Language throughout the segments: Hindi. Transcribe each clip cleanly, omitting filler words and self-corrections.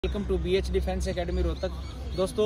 Welcome to BH defence academy Rohtak. दोस्तों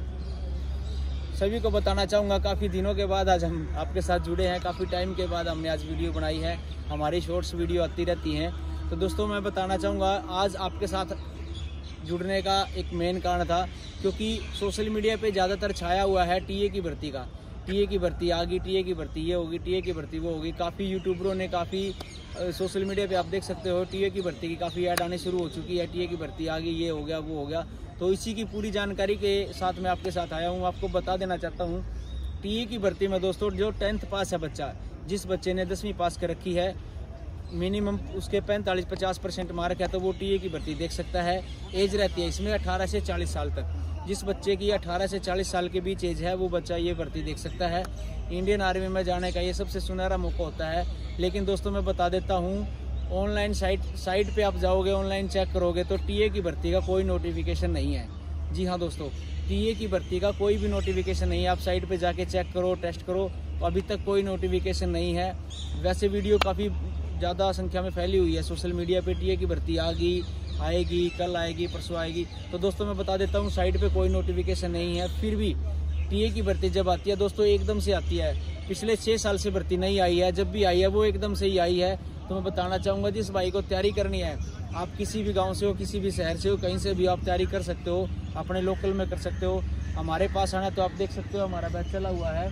सभी को बताना चाहूँगा, काफ़ी दिनों के बाद आज हम आपके साथ जुड़े हैं। काफ़ी टाइम के बाद हमने आज वीडियो बनाई है। हमारी शॉर्ट्स वीडियो आती रहती हैं। तो दोस्तों मैं बताना चाहूँगा, आज आपके साथ जुड़ने का एक मेन कारण था क्योंकि सोशल मीडिया पे ज़्यादातर छाया हुआ है टीए की भर्ती का। टीए की भर्ती आ गई, टीए की भर्ती ये होगी, टीए की भर्ती वो होगी। काफ़ी यूट्यूबरों ने, काफ़ी सोशल मीडिया पे आप देख सकते हो टीए की भर्ती की काफ़ी ऐड आनी शुरू हो चुकी है। टीए की भर्ती आ गई, ये हो गया, वो हो गया। तो इसी की पूरी जानकारी के साथ मैं आपके साथ आया हूँ। आपको बता देना चाहता हूँ, टीए की भर्ती में दोस्तों जो 10th पास है बच्चा, जिस बच्चे ने 10वीं पास कर रखी है, मिनिमम उसके 45-50% मार्क है, तो वो टीए की भर्ती देख सकता है। एज रहती है इसमें 18 से 40 साल तक। जिस बच्चे की 18 से 40 साल के बीच एज है, वो बच्चा ये भर्ती देख सकता है। इंडियन आर्मी में जाने का ये सबसे सुनहरा मौका होता है। लेकिन दोस्तों मैं बता देता हूँ, ऑनलाइन साइट पे आप जाओगे, ऑनलाइन चेक करोगे तो टीए की भर्ती का कोई नोटिफिकेशन नहीं है। जी हाँ दोस्तों, टीए की भर्ती का कोई भी नोटिफिकेशन नहीं है। आप साइट पे जाके चेक करो, टेस्ट करो, अभी तक कोई नोटिफिकेशन नहीं है। वैसे वीडियो काफ़ी ज़्यादा संख्या में फैली हुई है सोशल मीडिया पे, टीए की भर्ती आ गई, आएगी, कल आएगी, परसों आएगी। तो दोस्तों मैं बता देता हूँ, साइट पे कोई नोटिफिकेशन नहीं है। फिर भी टीए की भर्ती जब आती है दोस्तों, एकदम से आती है। पिछले 6 साल से भर्ती नहीं आई है, जब भी आई है वो एकदम से ही आई है। तो मैं बताना चाहूँगा, जिस भाई को तैयारी करनी है, आप किसी भी गाँव से हो, किसी भी शहर से हो, कहीं से भी आप तैयारी कर सकते हो, अपने लोकल में कर सकते हो। हमारे पास आना तो आप देख सकते हो, हमारा बैच चला हुआ है,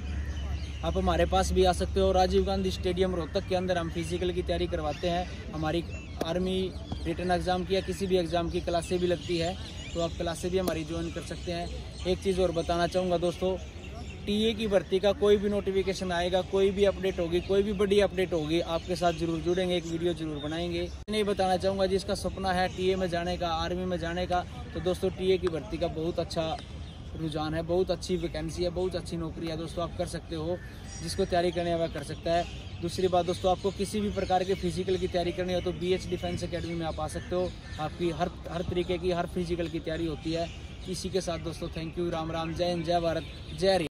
आप हमारे पास भी आ सकते हो। राजीव गांधी स्टेडियम रोहतक के अंदर हम फिजिकल की तैयारी करवाते हैं। हमारी आर्मी रिटर्न एग्ज़ाम की या किसी भी एग्ज़ाम की क्लासें भी लगती है, तो आप क्लासें भी हमारी ज्वाइन कर सकते हैं। एक चीज़ और बताना चाहूँगा दोस्तों, टीए की भर्ती का कोई भी नोटिफिकेशन आएगा, कोई भी अपडेट होगी, कोई भी बड़ी अपडेट होगी, आपके साथ जरूर जुड़ेंगे, एक वीडियो जरूर बनाएंगे। नहीं बताना चाहूँगा, जिसका सपना है टीए में जाने का, आर्मी में जाने का, तो दोस्तों टीए की भर्ती का बहुत अच्छा रुझान है, बहुत अच्छी वैकेंसी है, बहुत अच्छी नौकरी है दोस्तों, आप कर सकते हो। जिसको तैयारी करनी है वह कर सकता है। दूसरी बात दोस्तों, आपको किसी भी प्रकार के फिजिकल की तैयारी करनी हो तो BH डिफेंस एकेडमी में आप आ सकते हो। आपकी हर तरीके की हर फिजिकल की तैयारी होती है। इसी के साथ दोस्तों थैंक यू, राम राम, जय हिंद, जय भारत, जय हरियाणा।